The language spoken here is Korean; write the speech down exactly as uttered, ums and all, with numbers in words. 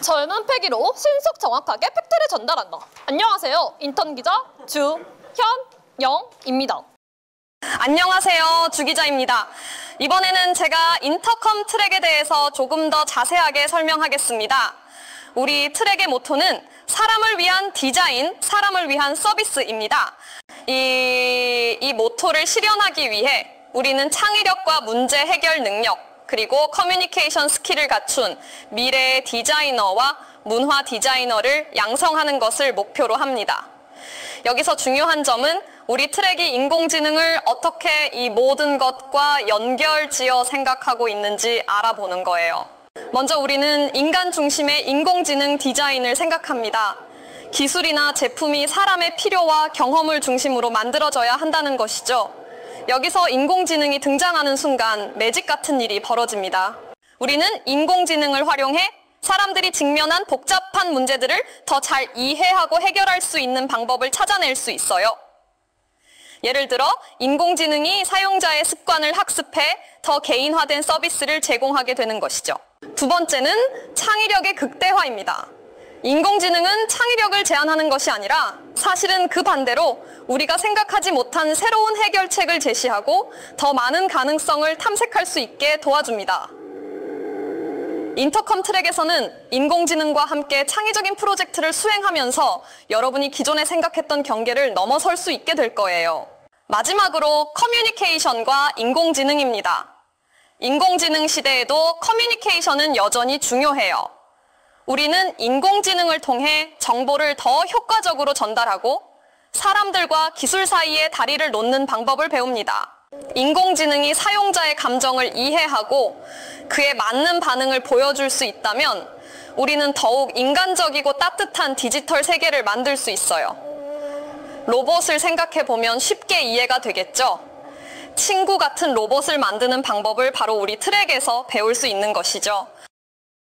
젊은 패기로 신속 정확하게 팩트를 전달한다. 안녕하세요. 인턴 기자 주현영입니다. 안녕하세요. 주 기자입니다. 이번에는 제가 인터컴 트랙에 대해서 조금 더 자세하게 설명하겠습니다. 우리 트랙의 모토는 사람을 위한 디자인, 사람을 위한 서비스입니다. 이, 이 모토를 실현하기 위해 우리는 창의력과 문제 해결 능력, 그리고 커뮤니케이션 스킬을 갖춘 미래의 디자이너와 문화 디자이너를 양성하는 것을 목표로 합니다. 여기서 중요한 점은 우리 트랙이 인공지능을 어떻게 이 모든 것과 연결지어 생각하고 있는지 알아보는 거예요. 먼저 우리는 인간 중심의 인공지능 디자인을 생각합니다. 기술이나 제품이 사람의 필요와 경험을 중심으로 만들어져야 한다는 것이죠. 여기서 인공지능이 등장하는 순간 매직 같은 일이 벌어집니다. 우리는 인공지능을 활용해 사람들이 직면한 복잡한 문제들을 더 잘 이해하고 해결할 수 있는 방법을 찾아낼 수 있어요. 예를 들어 인공지능이 사용자의 습관을 학습해 더 개인화된 서비스를 제공하게 되는 것이죠. 두 번째는 창의력의 극대화입니다. 인공지능은 창의력을 제한하는 것이 아니라 사실은 그 반대로 우리가 생각하지 못한 새로운 해결책을 제시하고 더 많은 가능성을 탐색할 수 있게 도와줍니다. 인터컴 트랙에서는 인공지능과 함께 창의적인 프로젝트를 수행하면서 여러분이 기존에 생각했던 경계를 넘어설 수 있게 될 거예요. 마지막으로 커뮤니케이션과 인공지능입니다. 인공지능 시대에도 커뮤니케이션은 여전히 중요해요. 우리는 인공지능을 통해 정보를 더 효과적으로 전달하고 사람들과 기술 사이에 다리를 놓는 방법을 배웁니다. 인공지능이 사용자의 감정을 이해하고 그에 맞는 반응을 보여줄 수 있다면 우리는 더욱 인간적이고 따뜻한 디지털 세계를 만들 수 있어요. 로봇을 생각해보면 쉽게 이해가 되겠죠? 친구 같은 로봇을 만드는 방법을 바로 우리 트랙에서 배울 수 있는 것이죠.